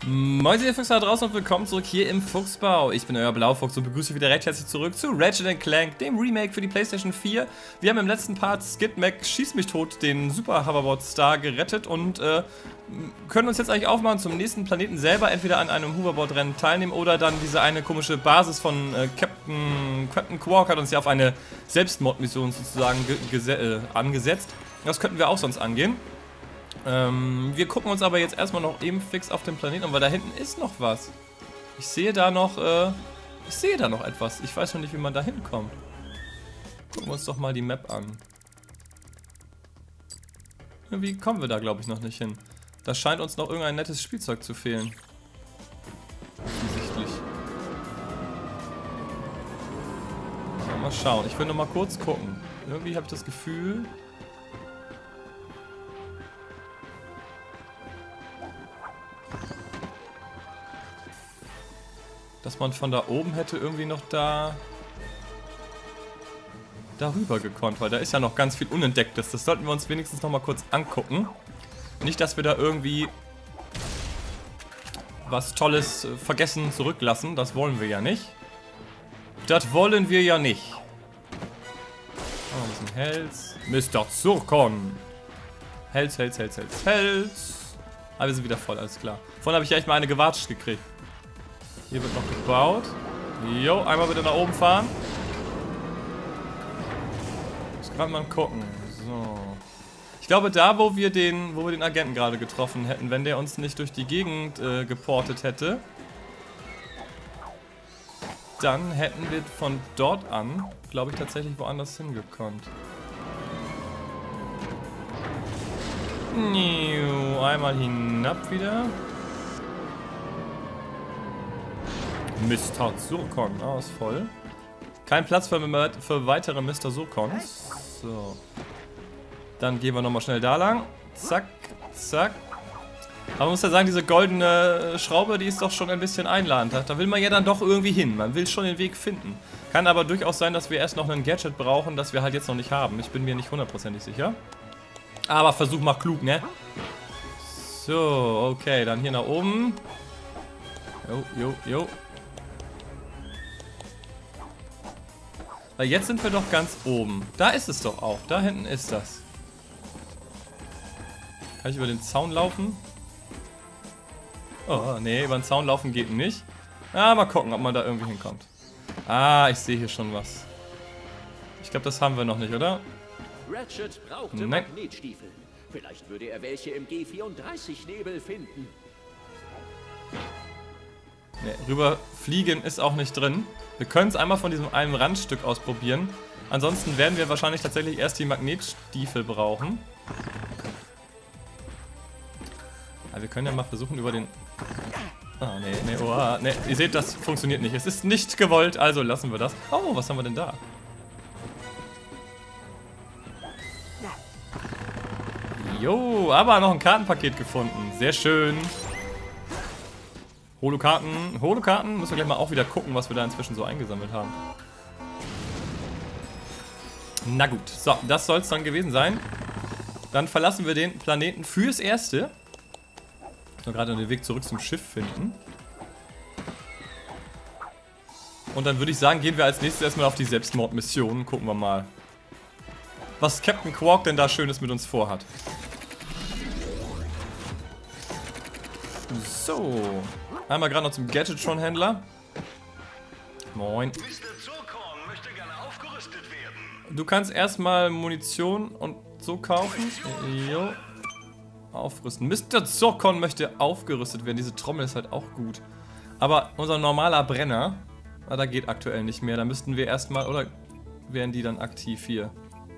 Moin ihr Füchse da draußen und willkommen zurück hier im Fuchsbau. Ich bin euer Blaufuchs und begrüße wieder recht herzlich zurück zu Ratchet & Clank, dem Remake für die PlayStation 4. Wir haben im letzten Part Skid Mac Schieß mich tot, den Super Hoverboard Star, gerettet und können uns jetzt eigentlich aufmachen zum nächsten Planeten selber, entweder an einem Hoverboard-Rennen teilnehmen oder dann diese eine komische Basis von Captain Quark hat uns ja auf eine Selbstmordmission sozusagen angesetzt. Das könnten wir auch sonst angehen. Wir gucken uns aber jetzt erstmal noch eben fix auf den Planeten an, weil da hinten ist noch was. Ich sehe da noch etwas. Ich weiß noch nicht, wie man da hinkommt. Gucken wir uns doch mal die Map an. Irgendwie kommen wir da, glaube ich, noch nicht hin. Da scheint uns noch irgendein nettes Spielzeug zu fehlen. Offensichtlich. Mal schauen. Ich will noch mal kurz gucken. Irgendwie habe ich das Gefühl... dass man von da oben hätte irgendwie noch darüber gekonnt, weil da ist ja noch ganz viel Unentdecktes. Das sollten wir uns wenigstens noch mal kurz angucken. Nicht, dass wir da irgendwie was Tolles vergessen zurücklassen. Das wollen wir ja nicht. Das wollen wir ja nicht. Oh, ein bisschen Hells. Mr. Zurkon. Hells. Ah, wir sind wieder voll, alles klar. Vorhin habe ich ja echt mal eine gewatscht gekriegt. Hier wird noch gebaut. Jo, einmal bitte nach oben fahren. Muss gerade mal gucken. So. Ich glaube, da, wo wir den Agenten gerade getroffen hätten, wenn der uns nicht durch die Gegend geportet hätte, dann hätten wir von dort an, glaube ich, tatsächlich woanders hingekonnt. Einmal hinab wieder. Mr. Zurkon, ist voll. Kein Platz für weitere Mr. Zurkons. So. Dann gehen wir nochmal schnell da lang. Zack, zack. Aber man muss ja sagen, diese goldene Schraube, die ist doch schon ein bisschen einladend. Da will man ja dann doch irgendwie hin. Man will schon den Weg finden. Kann aber durchaus sein, dass wir erst noch ein Gadget brauchen, das wir halt jetzt noch nicht haben. Ich bin mir nicht hundertprozentig sicher. Aber Versuch macht klug, ne? So, okay, dann hier nach oben. Jo. Weil jetzt sind wir doch ganz oben. Da ist es doch auch. Da hinten ist das. Kann ich über den Zaun laufen? Oh, nee, über den Zaun laufen geht nicht. Mal gucken, ob man da irgendwie hinkommt. Ich sehe hier schon was. Ich glaube, das haben wir noch nicht, oder? Ratchet brauchte Magnetstiefel. Vielleicht würde er welche im G34-Nebel finden. Ne, rüberfliegen ist auch nicht drin. Wir können es einmal von diesem einen Randstück aus probieren. Ansonsten werden wir wahrscheinlich tatsächlich erst die Magnetstiefel brauchen. Aber wir können ja mal versuchen über den... Nee. Ihr seht, das funktioniert nicht. Es ist nicht gewollt, also lassen wir das. Oh, was haben wir denn da? Jo, aber noch ein Kartenpaket gefunden. Sehr schön. Holokarten. Müssen wir gleich mal auch wieder gucken, was wir da inzwischen so eingesammelt haben. Na gut, so, das soll es dann gewesen sein. Dann verlassen wir den Planeten fürs Erste. Ich muss gerade den Weg zurück zum Schiff finden. Und dann würde ich sagen, gehen wir als nächstes erstmal auf die Selbstmordmission. Gucken wir mal, was Captain Quark denn da Schönes mit uns vorhat. So. Einmal gerade noch zum Gadgetron-Händler. Moin. Mr. Zurkon möchte gerne aufgerüstet werden. Du kannst erstmal Munition und so kaufen. Jo. Aufrüsten. Mr. Zurkon möchte aufgerüstet werden. Diese Trommel ist halt auch gut. Aber unser normaler Brenner, da geht aktuell nicht mehr. Da müssten wir erstmal, oder wären die dann aktiv hier?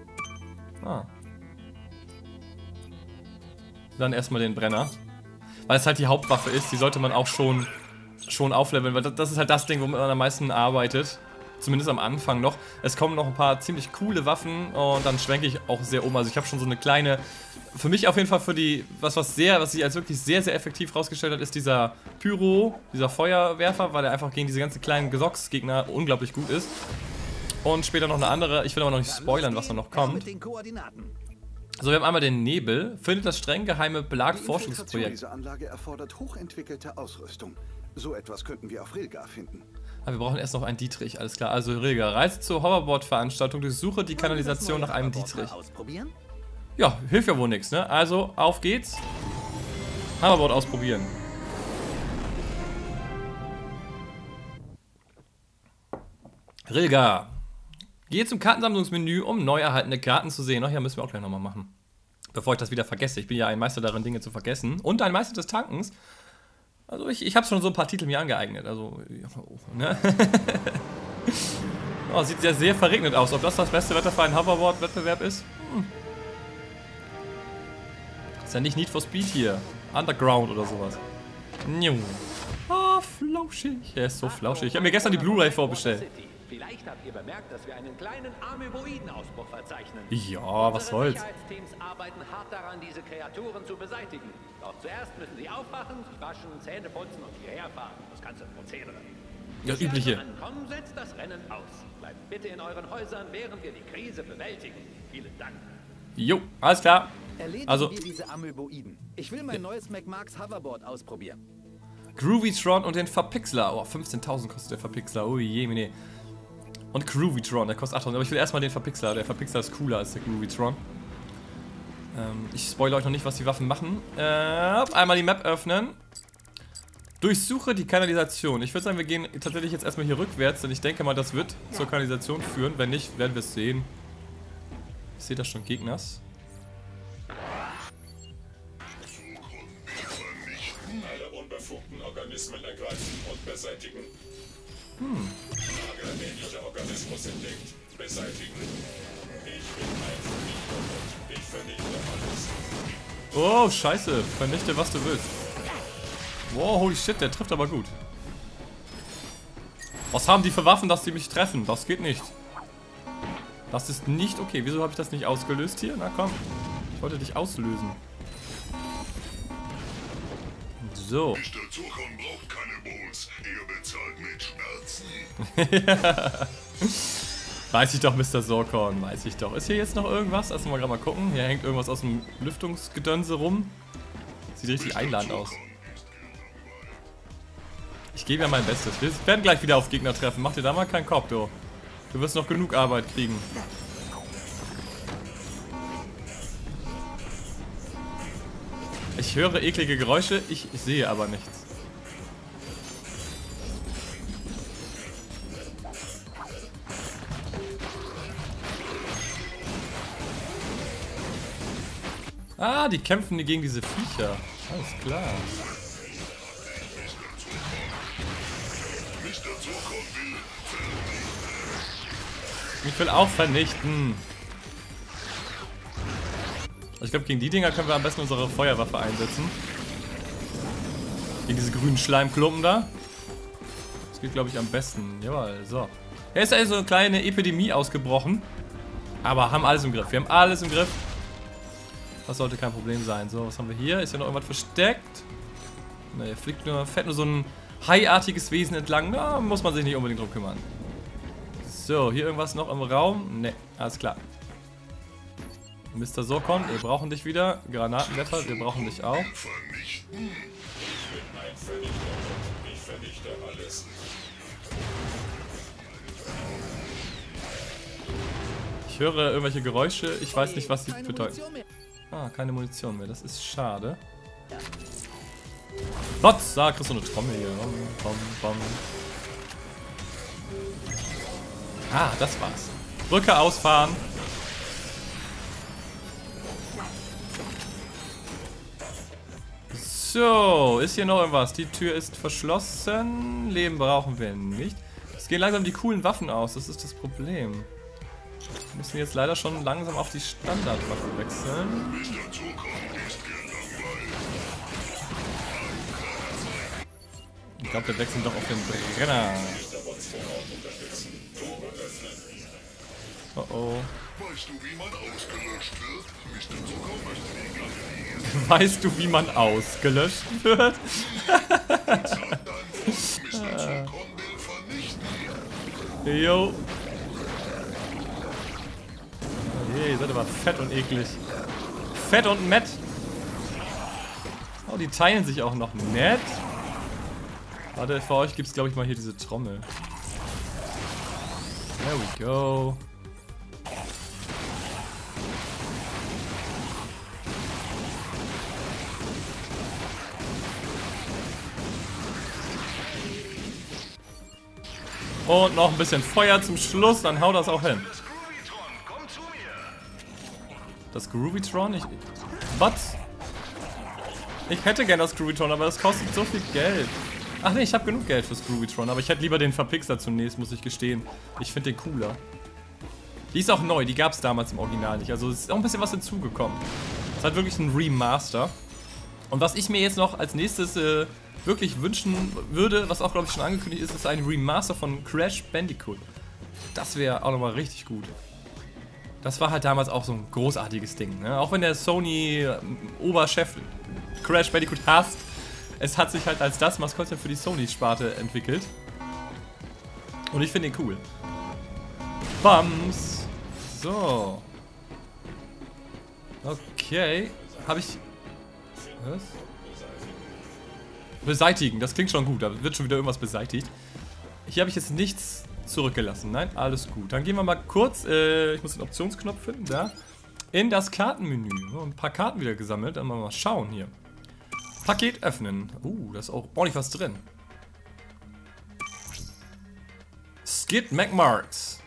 Dann erstmal den Brenner. Weil es halt die Hauptwaffe ist, die sollte man auch schon aufleveln, weil das ist halt das Ding, womit man am meisten arbeitet. Zumindest am Anfang noch. Es kommen noch ein paar ziemlich coole Waffen und dann schwenke ich auch sehr um. Also ich habe schon so eine kleine, für mich auf jeden Fall für die, was sich als wirklich sehr, sehr effektiv rausgestellt hat, ist dieser Pyro, dieser Feuerwerfer, weil er einfach gegen diese ganzen kleinen Gesocksgegner unglaublich gut ist. Und später noch eine andere, ich will aber noch nicht spoilern, was da noch kommt. So, wir haben einmal den Nebel. Findet das streng geheime Die Belag-Forschungsprojekt. dieser Anlage erfordert hochentwickelte Ausrüstung. So etwas könnten wir auf Rilgar finden. Aber wir brauchen erst noch einen Dietrich, alles klar. Also Rilgar, reise zur Hoverboard-Veranstaltung, durchsuche die Kanalisation nach einem Dietrich. Ausprobieren? Ja, hilft ja wohl nichts, ne? Also, auf geht's. Hoverboard ausprobieren. Rilgar. Gehe zum Kartensammlungsmenü, um neu erhaltene Karten zu sehen. Ach ja, müssen wir auch gleich nochmal machen. Bevor ich das wieder vergesse. Ich bin ja ein Meister darin, Dinge zu vergessen. Und ein Meister des Tankens. Also ich habe schon so ein paar Titel mir angeeignet. Also, ne? Oh, sieht ja sehr verregnet aus. Ob das das beste Wetter für einen Hoverboard-Wettbewerb ist? Ist ja nicht Need for Speed hier. Underground oder sowas. Oh, flauschig. Er ist so flauschig. Ich habe mir gestern die Blu-ray vorbestellt. Vielleicht habt ihr bemerkt, dass wir einen kleinen Amöboiden-Ausbruch verzeichnen. Ja, was soll's. Unsere Sicherheitsteams arbeiten hart daran, diese Kreaturen zu beseitigen. Doch zuerst müssen sie aufwachen, sich waschen, Zähne putzen und hierher fahren. Das ganze Prozedere. Das Bis Übliche. sie also ankommen, setzt das Rennen aus. Bleibt bitte in euren Häusern, während wir die Krise bewältigen. Vielen Dank. Jo, alles klar. Erledigen Also, wir diese Amöboiden. Ich will mein neues McMarx Hoverboard ausprobieren. Groovytron und den Verpixler. Oh, 15.000 kostet der Verpixler. Oh je, nee. Und Groovytron, der kostet 8.000. Aber ich will erstmal den Verpixler. Der Verpixler ist cooler als der Groovytron. Ich spoilere euch noch nicht, was die Waffen machen. Einmal die Map öffnen. Durchsuche die Kanalisation. Ich würde sagen, wir gehen tatsächlich jetzt erstmal hier rückwärts, denn ich denke mal, das wird zur Kanalisation führen. Wenn nicht, werden wir es sehen. Ich sehe da schon Gegners. Alle unbefugten Organismen ergreifen und beseitigen. Lagerähnlicher Organismus entdeckt. Beseitigen. Ich bin ein Vernichter und ich vernichte alles. Oh, scheiße. Vernichte, was du willst. Wow, holy shit, der trifft aber gut. Was haben die für Waffen, dass die mich treffen? Das geht nicht. Das ist nicht okay. Wieso habe ich das nicht ausgelöst hier? Na komm. Ich wollte dich auslösen. So. Mr. Zuckern braucht keine Bowls. Er bezahlt mit Schmerzen. Weiß ich doch, Mr. Sorkorn. Weiß ich doch. Ist hier jetzt noch irgendwas? Lass mal gerade mal gucken. Hier hängt irgendwas aus dem Lüftungsgedönse rum. Sieht richtig einladend aus. Ich gebe ja mein Bestes. Wir werden gleich wieder auf Gegner treffen. Mach dir da mal keinen Kopf, du. Du wirst noch genug Arbeit kriegen. Ich höre eklige Geräusche, ich sehe aber nichts. Ah, die kämpfen gegen diese Viecher. Alles klar. Ich will auch vernichten. Ich glaube, gegen die Dinger können wir am besten unsere Feuerwaffe einsetzen. Gegen diese grünen Schleimklumpen da. Das geht, glaube ich, am besten. Jawohl, so. Ja, ist also eine kleine Epidemie ausgebrochen. Aber haben alles im Griff. Wir haben alles im Griff. Das sollte kein Problem sein. So, was haben wir hier? Ist ja noch irgendwas versteckt? Ne, hier fährt nur so ein haiartiges Wesen entlang. Da muss man sich nicht unbedingt drum kümmern. So, hier irgendwas noch im Raum? Ne, alles klar. Mr. Sorkon, wir brauchen dich wieder. Granatenwerfer, wir brauchen dich auch. Ich bin ein Vernichter und ich vernichte alles. Ich höre irgendwelche Geräusche. Ich weiß nicht, was die bedeuten. Ah, keine Munition mehr. Das ist schade. Botz! Da kriegst du eine Trommel hier. Bom, bom. Ah, das war's. Brücke ausfahren. So, ist hier noch irgendwas? Die Tür ist verschlossen. Leben brauchen wir nicht. Es gehen langsam die coolen Waffen aus. Das ist das Problem. Wir müssen jetzt leider schon langsam auf die Standardwaffe wechseln. Ich glaube, wir wechseln doch auf den Brenner. Oh oh. Weißt du, wie man ausgelöscht wird? Weißt du, wie man ausgelöscht wird? Jo. Hey, ihr seid aber fett und eklig. Fett und Matt. Oh, die teilen sich auch noch nett. Warte, für euch gibt es, glaube ich, mal hier diese Trommel. There we go. Und noch ein bisschen Feuer zum Schluss, dann haut das auch hin. Das Groovytron, komm zu mir. Das Groovytron? Was? Ich hätte gern das Groovytron, aber das kostet so viel Geld. Ach nee, ich habe genug Geld fürs Groovytron, aber ich hätte lieber den Verpixer zunächst, muss ich gestehen. Ich finde den cooler. Die ist auch neu, die gab es damals im Original nicht. Also es ist auch ein bisschen was hinzugekommen. Es ist halt wirklich ein Remaster. Und was ich mir jetzt noch als nächstes wirklich wünschen würde, was auch glaube ich schon angekündigt ist, ist ein Remaster von Crash Bandicoot. Das wäre auch nochmal richtig gut. Das war halt damals auch so ein großartiges Ding, ne? Auch wenn der Sony Oberchef Crash Bandicoot hasst, es hat sich halt als das Maskottchen für die Sony-Sparte entwickelt. Und ich finde ihn cool. Bams! So. Okay. Habe ich... Was? Beseitigen, das klingt schon gut, da wird schon wieder irgendwas beseitigt. Hier habe ich jetzt nichts zurückgelassen, nein, alles gut. Dann gehen wir mal kurz, ich muss den Optionsknopf finden, da, in das Kartenmenü. Ein paar Karten wieder gesammelt, dann mal schauen hier. Paket öffnen. Da ist auch ordentlich was drin. Skid McMarks.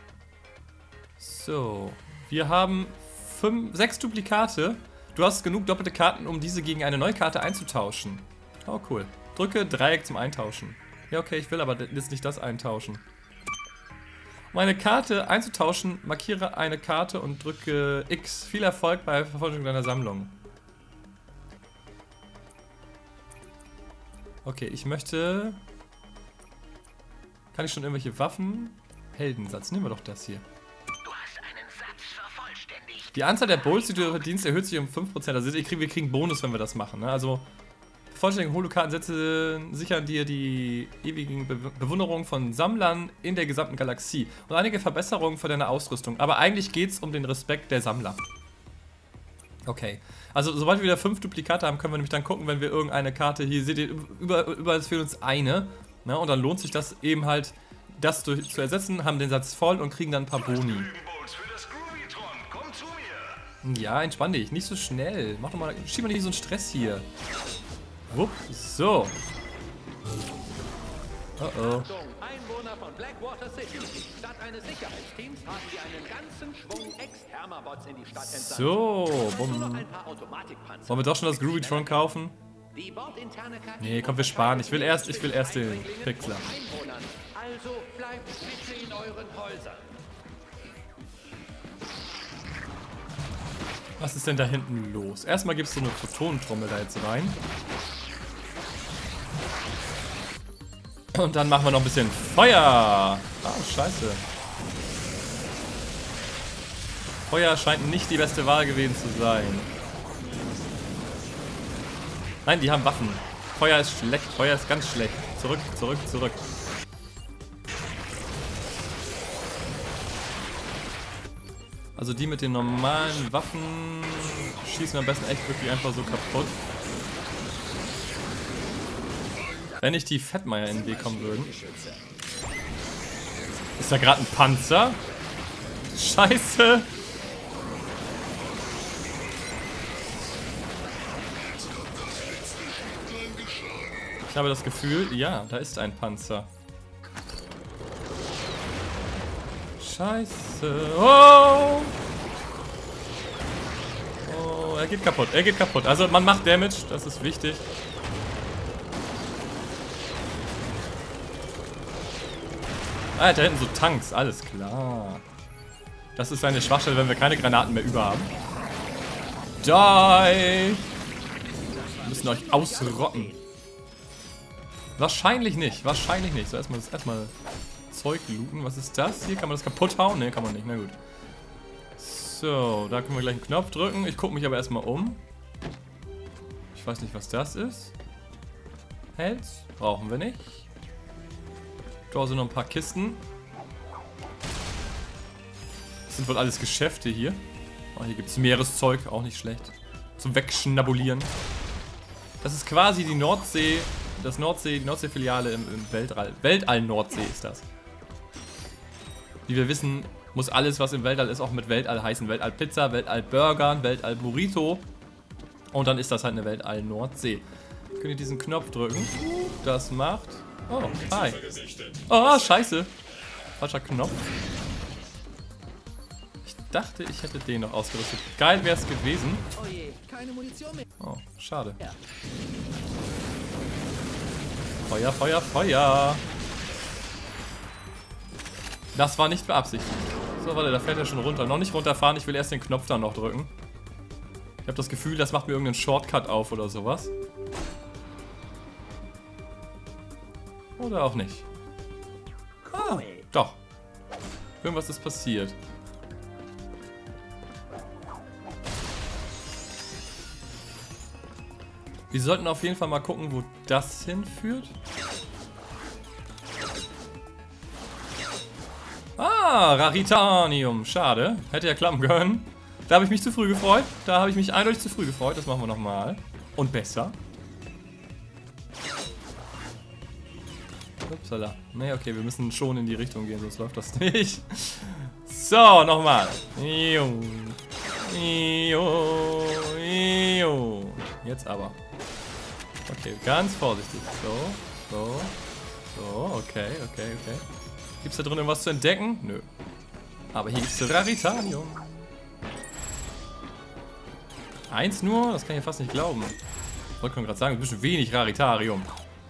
So, wir haben 6 Duplikate. Du hast genug doppelte Karten, um diese gegen eine neue Karte einzutauschen. Oh, cool. Drücke Dreieck zum Eintauschen. Ja, okay, ich will aber jetzt nicht das eintauschen. Um eine Karte einzutauschen, markiere eine Karte und drücke X. Viel Erfolg bei Verfolgung deiner Sammlung. Okay, ich möchte... Kann ich schon irgendwelche Waffen? Heldensatz, nehmen wir doch das hier. Du hast einen Satz vervollständigt. Die Anzahl der Bowls, die du verdienst, erhöht sich um 5%. Also wir kriegen Bonus, wenn wir das machen, ne? Also... Vollständige Holokartensätze sichern dir die ewigen Bewunderung von Sammlern in der gesamten Galaxie und einige Verbesserungen für deine Ausrüstung. Aber eigentlich geht es um den Respekt der Sammler. Okay. Also sobald wir wieder 5 Duplikate haben, können wir nämlich dann gucken, wenn wir irgendeine Karte hier seht ihr, überall fehlt uns eine. Ne? Und dann lohnt sich das eben halt, das zu ersetzen, haben den Satz voll und kriegen dann ein paar Boni. Bowls für das Groovytron, komm zu mir. Ja, entspann dich, nicht so schnell. Mach doch mal, schieb mal nicht so einen Stress hier. Wupp, so. Oh oh. Achtung, Einwohner von Blackwater City. Statt eines Sicherheitsteams haben wir einen ganzen Schwung Ex-Thermabots in die Stadt entsandt. So, Nur noch bumm. ein paar Automatikpanzer. Wollen wir doch schon das Groovytron kaufen? Die bordinterne KI Nee, komm, wir sparen. Ich will erst den Pixler. Einwohnern. Also bleibt bitte in euren Häusern. Was ist denn da hinten los? Erstmal gibst du eine Photonentrommel da jetzt rein. Und dann machen wir noch ein bisschen Feuer. Ah, scheiße. Feuer scheint nicht die beste Wahl gewesen zu sein. Nein, die haben Waffen. Feuer ist schlecht. Feuer ist ganz schlecht. Zurück, zurück, zurück. Also die mit den normalen Waffen schießen wir am besten echt wirklich einfach so kaputt. Wenn nicht die Fettmeier in den Weg kommen würden. Ist da gerade ein Panzer? Scheiße! Ich habe das Gefühl, ja, da ist ein Panzer. Scheiße. Oh! Oh, er geht kaputt, er geht kaputt. Also man macht Damage, das ist wichtig. Ah, da hinten so Tanks, alles klar. Das ist eine Schwachstelle, wenn wir keine Granaten mehr über haben. Die! Wir müssen euch ausrotten. Wahrscheinlich nicht, wahrscheinlich nicht. So, erstmal Zeug looten. Was ist das? Hier kann man das kaputt hauen? Ne, kann man nicht. Na gut. So, da können wir gleich einen Knopf drücken. Ich gucke mich aber erstmal um. Ich weiß nicht, was das ist. Hells? Brauchen wir nicht. Da sind noch ein paar Kisten. Das sind wohl alles Geschäfte hier. Oh, hier gibt es Meereszeug, auch nicht schlecht. Zum Wegschnabulieren. Das ist quasi die Nordsee, die Nordsee-Filiale im Weltall. Weltall-Nordsee ist das. Wie wir wissen, muss alles, was im Weltall ist, auch mit Weltall heißen. Weltall-Pizza, Weltall-Burger, Weltall-Burrito. Und dann ist das halt eine Weltall-Nordsee. Könnt ihr diesen Knopf drücken? Das macht... Oh, hi. Oh, scheiße. Falscher Knopf. Ich dachte, ich hätte den noch ausgerüstet. Geil wäre es gewesen. Oh je, keine Munition mehr. Oh, schade. Ja. Feuer, Feuer, Feuer. Das war nicht beabsichtigt. So, warte, da fährt er schon runter. Noch nicht runterfahren, ich will erst den Knopf dann noch drücken. Ich habe das Gefühl, das macht mir irgendeinen Shortcut auf oder sowas. Oder auch nicht. Ah, doch. Irgendwas ist passiert. Wir sollten auf jeden Fall mal gucken, wo das hinführt. Ah, Raritanium. Schade. Hätte ja klappen können. Da habe ich mich zu früh gefreut. Da habe ich mich eindeutig zu früh gefreut. Das machen wir nochmal. Und besser. Upsala. Ne, okay, wir müssen schon in die Richtung gehen, sonst läuft das nicht. So, nochmal. Jetzt aber. Okay, ganz vorsichtig. So, okay. Gibt's da drin irgendwas zu entdecken? Nö. Aber hier gibt's Raritanium. 1 nur? Das kann ich fast nicht glauben. Ich wollte gerade sagen, ein bisschen wenig Raritarium.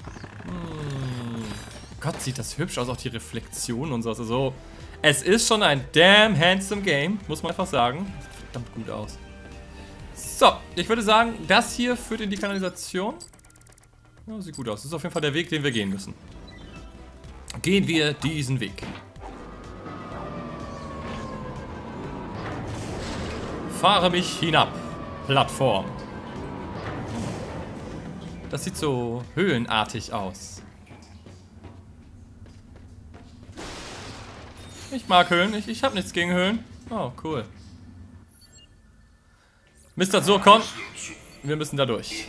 Gott, sieht das hübsch aus, auch die Reflexion und so. Also, es ist schon ein damn handsome Game, muss man einfach sagen. Sieht verdammt gut aus. So, ich würde sagen, das hier führt in die Kanalisation. Ja, sieht gut aus. Das ist auf jeden Fall der Weg, den wir gehen müssen. Gehen wir diesen Weg. Fahre mich hinab. Plattform. Das sieht so höhlenartig aus. Ich mag Höhlen. Ich habe nichts gegen Höhlen. Oh, cool. Mr. Zurkon. Wir müssen da durch.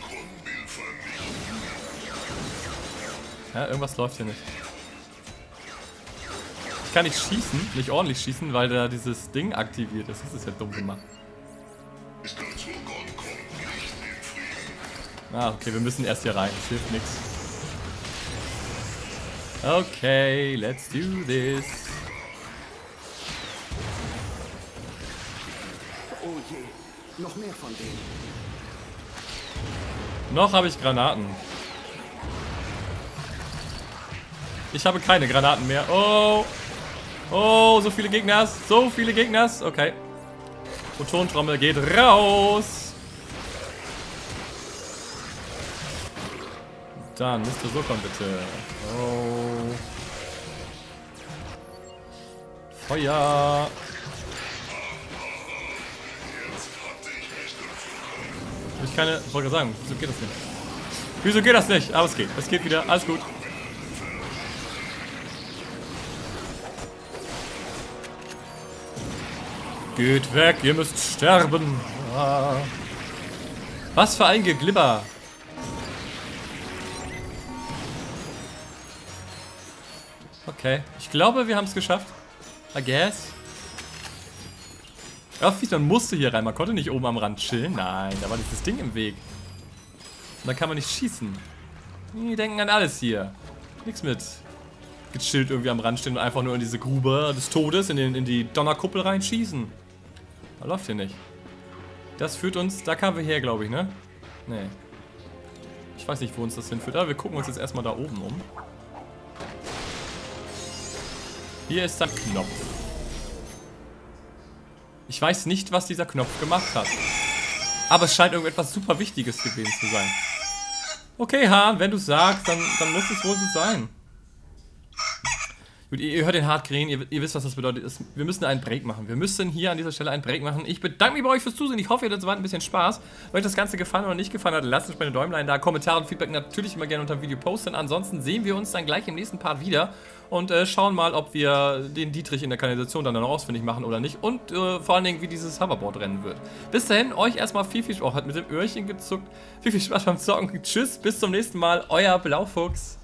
Ja, irgendwas läuft hier nicht. Ich kann nicht schießen, nicht ordentlich schießen, weil da dieses Ding aktiviert ist. Das ist ja dumm gemacht. Ah, okay, wir müssen erst hier rein. Das hilft nichts. Okay, let's do this. Oh je, noch mehr von denen. Noch habe ich Granaten. Ich habe keine Granaten mehr. Oh. Oh, so viele Gegners. So viele Gegners. Okay. Protontrommel geht raus. Dann Mr. Sokon bitte. Oh. Feuer. Ich keine. Ich wollte gerade sagen, wieso geht das nicht? Wieso geht das nicht? Aber es geht. Es geht wieder. Alles gut. Geht weg, ihr müsst sterben. Ah. Was für ein Geglibber. Okay, ich glaube, wir haben es geschafft. I guess. Man musste hier rein. Man konnte nicht oben am Rand chillen. Nein, da war dieses Ding im Weg. Und da kann man nicht schießen. Die denken an alles hier. Nichts mit gechillt irgendwie am Rand stehen und einfach nur in diese Grube des Todes, in die Donnerkuppel reinschießen. Da läuft hier nicht. Das führt uns, da kamen wir her, glaube ich, ne? Nee. Ich weiß nicht, wo uns das hinführt, aber wir gucken uns jetzt erstmal da oben um. Hier ist der Knopf. Ich weiß nicht, was dieser Knopf gemacht hat. Aber es scheint irgendetwas super Wichtiges gewesen zu sein. Okay, Hahn, wenn du sagst, dann muss es wohl so sein. Gut, ihr hört den hart krähen, ihr wisst, was das bedeutet. Wir müssen einen Break machen. Wir müssen hier an dieser Stelle einen Break machen. Ich bedanke mich bei euch fürs Zusehen. Ich hoffe, ihr hattet soweit ein bisschen Spaß. Wenn euch das Ganze gefallen oder nicht gefallen hat, lasst uns meine Däumlein da. Kommentare und Feedback natürlich immer gerne unter dem Video posten. Ansonsten sehen wir uns dann gleich im nächsten Part wieder und schauen mal, ob wir den Dietrich in der Kanalisation dann noch ausfindig machen oder nicht. Und vor allen Dingen, wie dieses Hoverboard rennen wird. Bis dahin, euch erstmal viel Spaß. Hat mit dem Öhrchen gezuckt. Viel Spaß beim Zocken. Tschüss, bis zum nächsten Mal. Euer Blaufuchs.